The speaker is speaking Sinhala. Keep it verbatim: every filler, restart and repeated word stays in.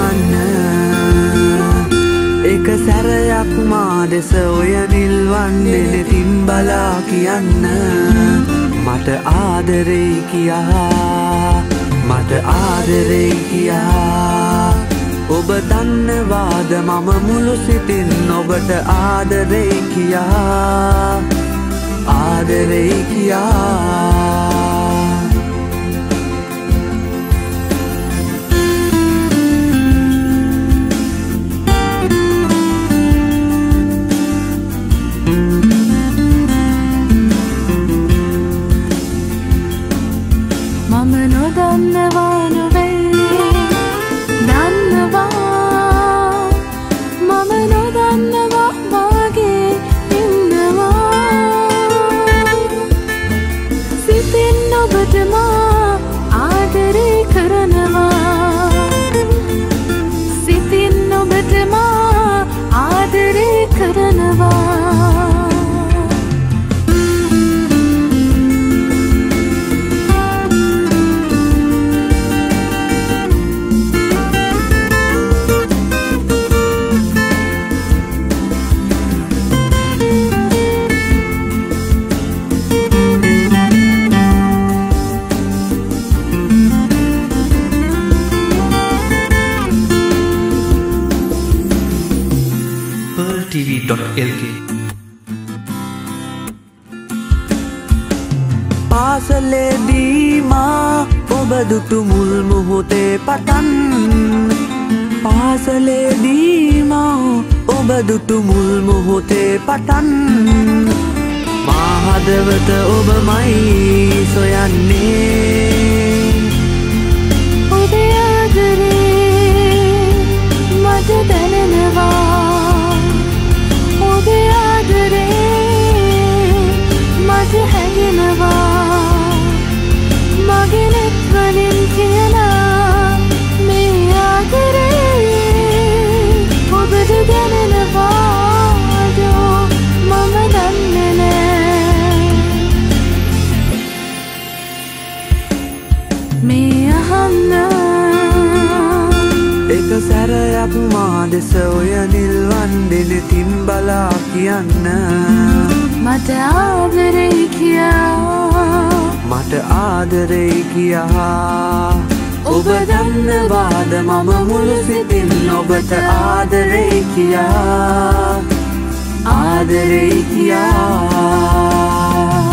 කියන්න එක සැරයක් මා දෙස ඔය නිල්වන් දෙනෙතින් බලා කියන්න මට ආදරෙයි කියා මට ආදරෙයි කියා ඔබ දන්නවාද මම මුළු සිතින් ඔබට ආදරෙයි කියා ආදරෙයි කියා පාසලේදී මා ඔබ දුටු මුල් මොහොතේ පටන් පාසලේදී මා ඔබ දුටු මුල් මොහොතේ පටන් මා හදවත ඔබමයි සොයන්නේ ඔබේ ආදරේ මට දැනෙනවා ඔබේ ආදරේ මට හැඟෙනවා මගේ නෙත් වලින් කියලා මේ ආදරේ ඔබට දැනෙනවාද මම දන්නේ නෑ මේ අහන්න එක සැරයක් මා දෙස ඔය නිල්වන් දෙනෙතින් බලා කියන්න මට ආදරෙයි කියා මට ආදරෙයි කියා ඔබ දන්නවාද මම මුළු සිතින් ඔබට ආදරෙයි කියා ආදරෙයි කියා